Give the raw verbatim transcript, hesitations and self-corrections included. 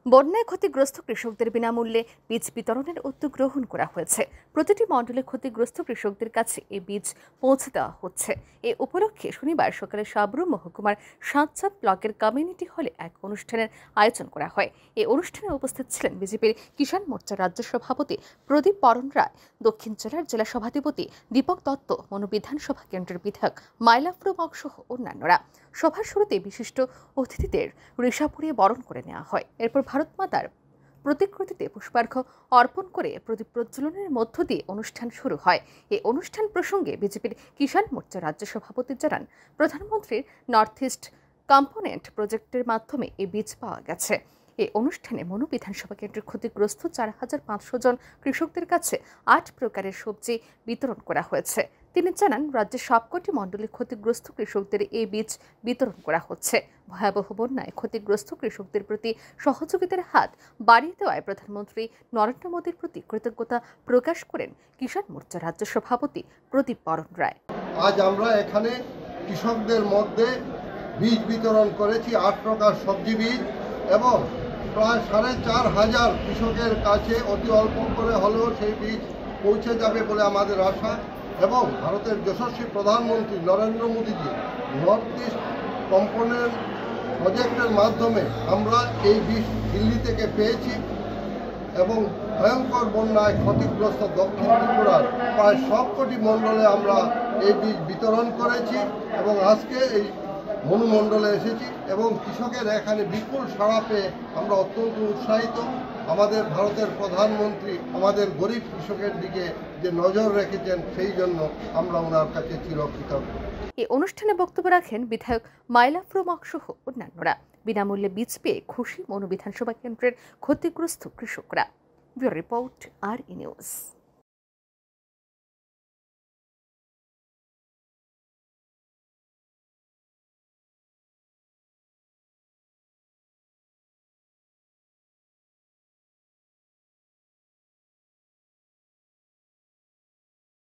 বন্যায় ক্ষতিগ্রস্ত কৃষকদের বিনামূল্যে বীজ বিতরণের উদ্যোগ গ্রহণ করা হয়েছে। প্রতিটি মণ্ডলে ক্ষতিগ্রস্ত কৃষকদের কাছে এই বীজ পৌঁছে দেওয়া হচ্ছে। এ উপলক্ষে শনিবার সকালে সাবরু মহকুমার সাতচাঁদ ব্লকের কমিউনিটি হলে এক অনুষ্ঠানের আয়োজন করা হয়। এই অনুষ্ঠানে উপস্থিত ছিলেন বিজেপির কিষাণ মোর্চা রাজ্য সভাপতি প্রদীপ বরণ রায়, দক্ষিণ জেলার জেলা সভাধিপতি দীপক দত্ত, মনু বিধানসভা কেন্দ্রের বিধায়ক মাইলাফরু মগ সহ অন্যান্যরা। সভার শুরুতে বিশিষ্ট অতিথিদের ঋষা পরিয়ে বরণ করে নেওয়া হয়। এরপর ভারত মাতার প্রতিকৃতিতে পুষ্পার্ঘ অর্পণ করে প্রদীপ প্রজ্বলনের মধ্য দিয়ে অনুষ্ঠান শুরু হয়। এই অনুষ্ঠান প্রসঙ্গে বিজেপির কিষাণ মোর্চা রাজ্য সভাপতি জানান, প্রধানমন্ত্রীর নর্থ ইস্ট কম্পোনেন্ট প্রজেক্টের মাধ্যমে এই বীজ পাওয়া গেছে। এই অনুষ্ঠানে মনু বিধানসভা কেন্দ্রের ক্ষতিগ্রস্ত চার হাজার পাঁচশো জন কৃষকদের কাছে আট প্রকারের সবজি বিতরণ করা হয়েছে। তিনি জানান, রাজ্যের সবকটি মণ্ডলে ক্ষতিগ্রস্ত কৃষকদের এই বীজ বিতরণ করা হচ্ছে। ভয়াবহ বন্যায় ক্ষতিগ্রস্ত কৃষকদের প্রতি সহযোগিতার হাত বাড়িয়ে দেওয়ায় প্রধানমন্ত্রী নরেন্দ্র মোদীর প্রতি কৃতজ্ঞতা প্রকাশ করেন কিষাণ মোর্চা রাজ্য সভাপতি প্রদীপ বরণ রায়। আজ আমরা এখানে কৃষকদের মধ্যে বীজ বিতরণ করেছি, আট প্রকার সবজি বীজ, এবং প্রায় সাড়ে চার হাজার কৃষকের কাছে অতি অল্প করে হলেও সেই বীজ পৌঁছে যাবে বলে আমাদের আশা। এবং ভারতের যশস্বী প্রধানমন্ত্রী Narendra Modiji north east component প্রজেক্টের মাধ্যমে আমরা এই বীজ দিল্লি থেকে পেয়েছি এবং ভয়ঙ্কর বন্যায় ক্ষতিগ্রস্ত দক্ষিণ ত্রিপুরার প্রায় সবকটি মণ্ডলে আমরা এই বীজ বিতরণ করেছি এবং আজকে এই মনুমণ্ডলে এসেছি এবং কৃষকের এখানে বিপুল সাড়া পেয়ে আমরা অত্যন্ত উৎসাহিত। আমাদের ভারতের প্রধানমন্ত্রী আমাদের গরিব কৃষকের দিকে যে নজর রেখেছেন, সেই জন্য আমরা ওনার কাছে চিরকৃতজ্ঞ। এই অনুষ্ঠানে বক্তব্য রাখেন বিধায়ক মাইলাফরু মগ সহ অন্যান্যরা। বিনামূল্যে বীজ পেয়ে খুশি মনু বিধানসভা কেন্দ্রের ক্ষতিগ্রস্ত কৃষকরা। Bureau report, R E news.